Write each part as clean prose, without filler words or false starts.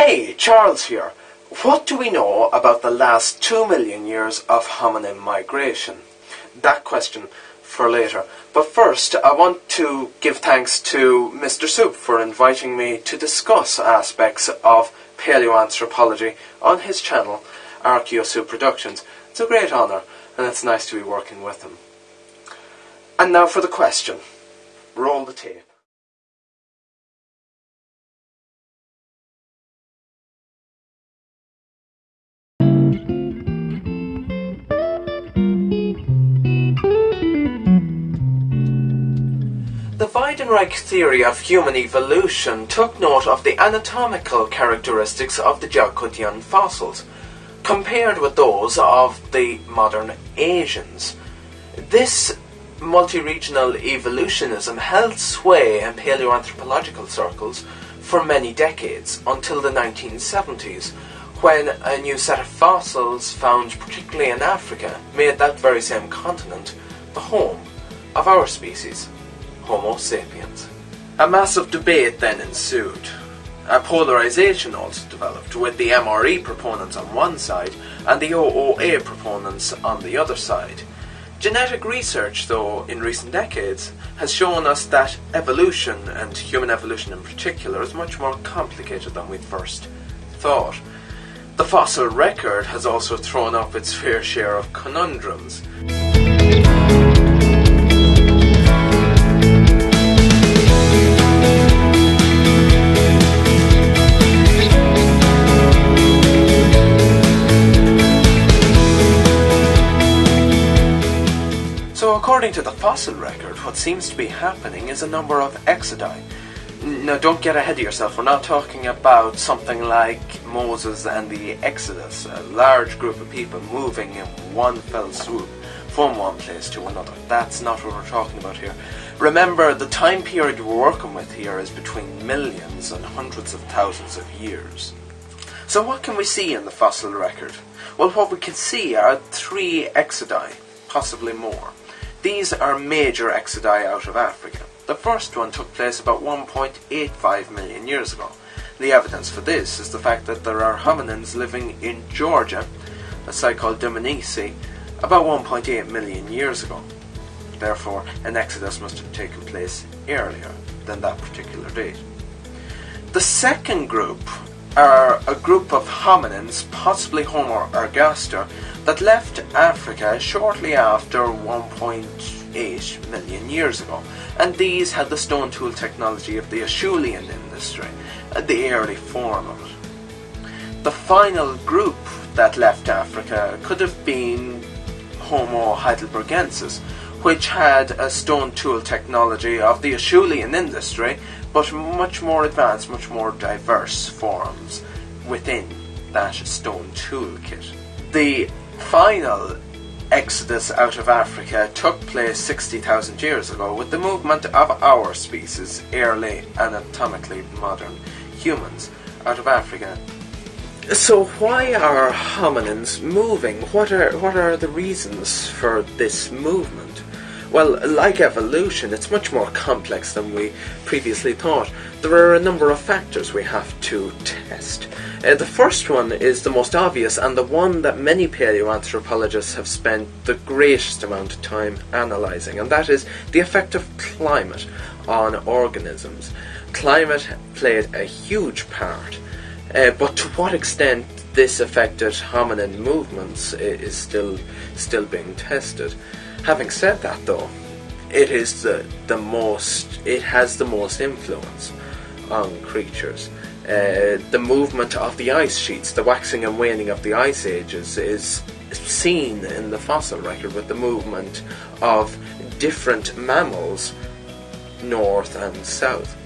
Hey, Charles here. What do we know about the last 2 million years of hominin migration? That question for later. But first, I want to give thanks to Mr. Soup for inviting me to discuss aspects of paleoanthropology on his channel, Archaeosoup Productions. It's a great honour, and it's nice to be working with him. And now for the question. Roll the tape. The Weidenreich theory of human evolution took note of the anatomical characteristics of the Jiaoquetian fossils, compared with those of the modern Asians. This multi-regional evolutionism held sway in paleoanthropological circles for many decades, until the 1970s, when a new set of fossils found particularly in Africa made that very same continent the home of our species, Homo sapiens. A massive debate then ensued. A polarization also developed, with the MRE proponents on one side and the OOA proponents on the other side. Genetic research, though, in recent decades has shown us that evolution, and human evolution in particular, is much more complicated than we'd first thought. The fossil record has also thrown up its fair share of conundrums. So according to the fossil record, what seems to be happening is a number of exodi. Now don't get ahead of yourself, we're not talking about something like Moses and the Exodus, a large group of people moving in one fell swoop from one place to another. That's not what we're talking about here. Remember, the time period we're working with here is between millions and hundreds of thousands of years. So what can we see in the fossil record? Well, what we can see are 3 exodi, possibly more. These are major exodi out of Africa. The first one took place about 1.85 million years ago. The evidence for this is the fact that there are hominins living in Georgia, a site called Dominici, about 1.8 million years ago. Therefore, an exodus must have taken place earlier than that particular date. The second group are a group of hominins, possibly Homo ergaster, that left Africa shortly after 1.8 million years ago, and these had the stone tool technology of the Acheulean industry, the early form of it. The final group that left Africa could have been Homo heidelbergensis, which had a stone tool technology of the Acheulean industry, but much more advanced, much more diverse forms within that stone toolkit. The final exodus out of Africa took place 60,000 years ago with the movement of our species, early anatomically modern humans, out of Africa. So why are hominins moving? What are the reasons for this movement? Well, like evolution, it's much more complex than we previously thought. There are a number of factors we have to test. The first one is the most obvious, and the one that many paleoanthropologists have spent the greatest amount of time analysing, and that is the effect of climate on organisms. Climate played a huge part, but to what extent this affected hominin movements is still being tested. Having said that, though, it has the most influence on creatures. The movement of the ice sheets, the waxing and waning of the ice ages, is seen in the fossil record with the movement of different mammals north and south.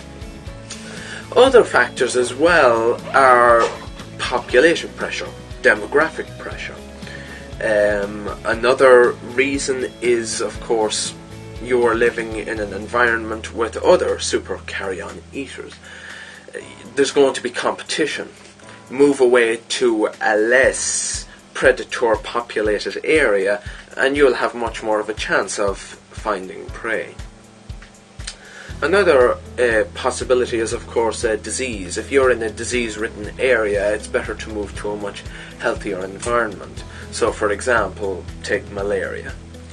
Other factors as well are population pressure, demographic pressure. Another reason is, of course, you are living in an environment with other super carrion eaters. There's going to be competition. Move away to a less predator populated area and you'll have much more of a chance of finding prey. Another possibility is, of course, disease. If you're in a disease-ridden area, it's better to move to a much healthier environment. So, for example, take malaria.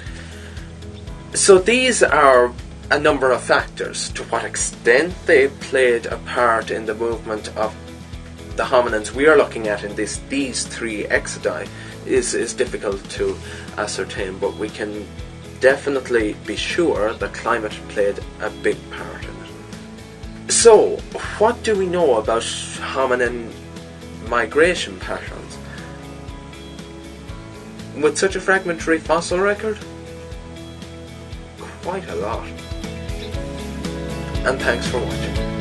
So these are a number of factors. To what extent they played a part in the movement of the hominins we are looking at in these three exodi is difficult to ascertain, but we can definitely be sure that climate played a big part in it. So, what do we know about hominin migration patterns? With such a fragmentary fossil record? Quite a lot. And thanks for watching.